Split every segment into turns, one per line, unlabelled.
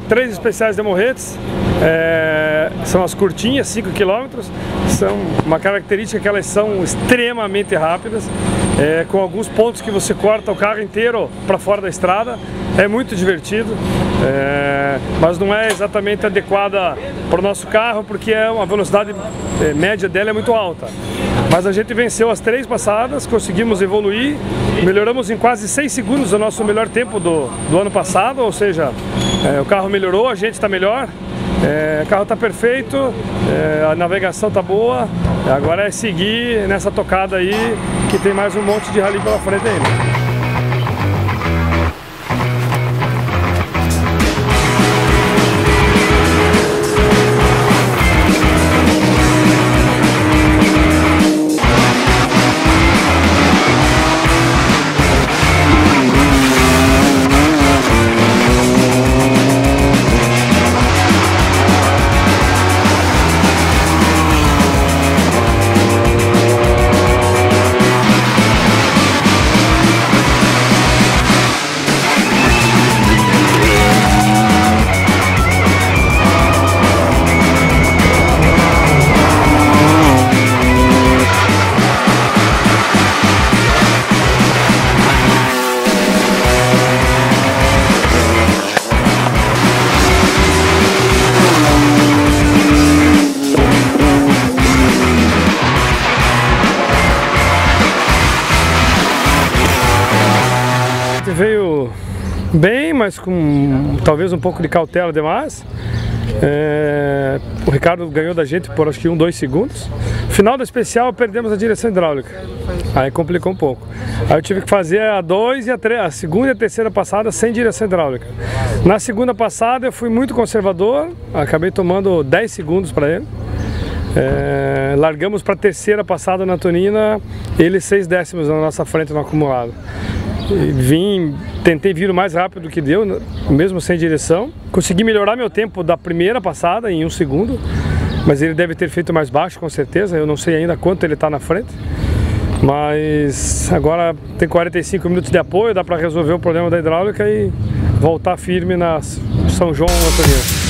3 especiais de Morretes. São as curtinhas, 5 km. São uma característica que elas são extremamente rápidas, com alguns pontos que você corta o carro inteiro para fora da estrada. É muito divertido, mas não é exatamente adequada para o nosso carro, porque a velocidade média dela é muito alta. Mas a gente venceu as 3 passadas, conseguimos evoluir, melhoramos em quase 6 segundos o nosso melhor tempo do ano passado, ou seja, o carro melhorou, a gente está melhor, o carro está perfeito, a navegação está boa, agora é seguir nessa tocada aí, que tem mais um monte de rally pela frente ainda. Veio bem, mas com talvez um pouco de cautela demais. O Ricardo ganhou da gente por acho que 2 segundos. Final da especial perdemos a direção hidráulica, aí complicou um pouco. Aí eu tive que fazer a 2 e a segunda e a terceira passada sem direção hidráulica. Na segunda passada eu fui muito conservador, acabei tomando 10 segundos para ele. Largamos para a terceira passada na Antonina, ele 6 décimos na nossa frente no acumulado. Tentei vir o mais rápido do que deu, mesmo sem direção. Consegui melhorar meu tempo da primeira passada em 1 segundo, mas ele deve ter feito mais baixo com certeza, eu não sei ainda quanto ele está na frente. Mas agora tem 45 minutos de apoio, dá para resolver o problema da hidráulica e voltar firme na São João Antonina.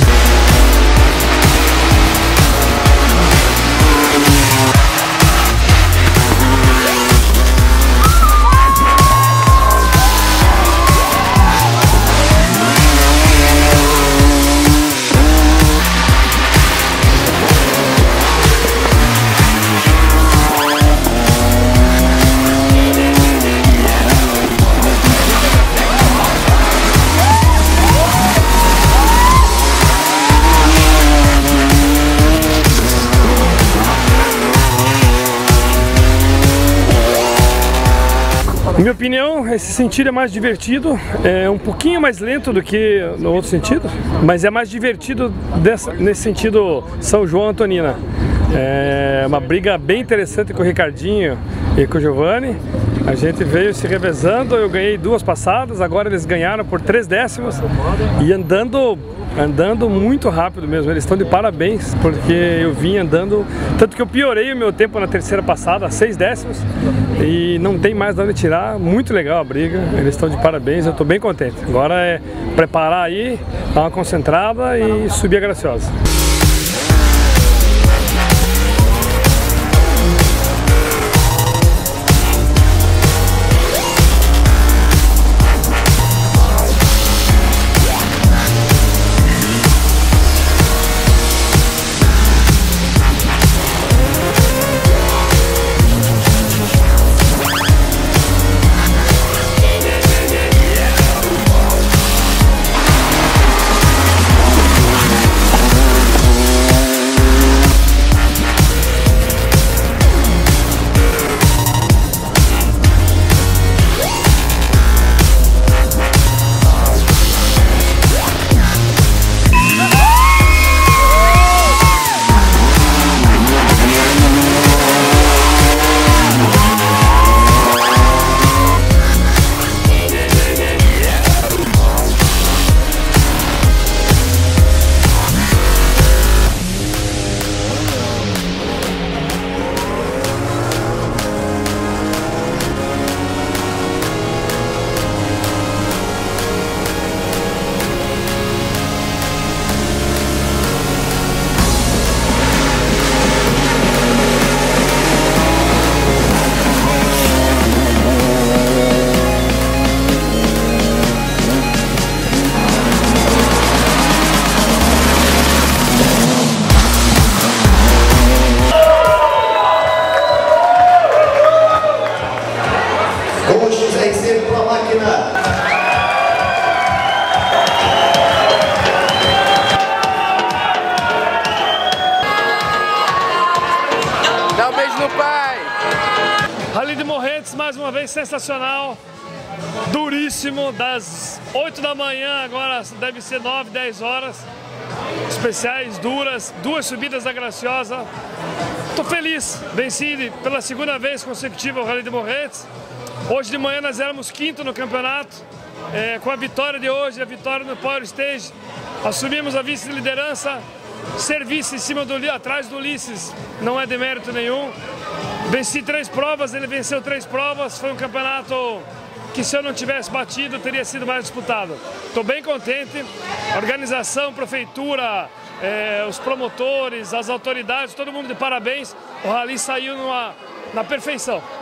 Em minha opinião, esse sentido é mais divertido, é um pouquinho mais lento do que no outro sentido, mas é mais divertido nesse sentido São João Antonina. É uma briga bem interessante com o Ricardinho e com o Giovanni. A gente veio se revezando, eu ganhei 2 passadas, agora eles ganharam por 3 décimos e andando muito rápido mesmo. Eles estão de parabéns, porque eu vim andando, tanto que eu piorei o meu tempo na terceira passada, 6 décimos, e não tem mais de onde tirar. Muito legal a briga, eles estão de parabéns, eu estou bem contente. Agora é preparar aí, dar uma concentrada e subir a Graciosa. Rally de Morretes, mais uma vez, sensacional, duríssimo, das 8 da manhã, agora deve ser 9, 10 horas, especiais duras, 2 subidas da Graciosa. Estou feliz, venci pela segunda vez consecutiva o Rally de Morretes. Hoje de manhã nós éramos quinto no campeonato, com a vitória de hoje, a vitória no Power Stage, assumimos a vice-liderança, serviço em cima atrás do Ulisses, não é demérito nenhum. Venci 3 provas, ele venceu 3 provas, foi um campeonato que se eu não tivesse batido teria sido mais disputado. Estou bem contente, a organização, prefeitura, os promotores, as autoridades, todo mundo de parabéns, o rally saiu na perfeição.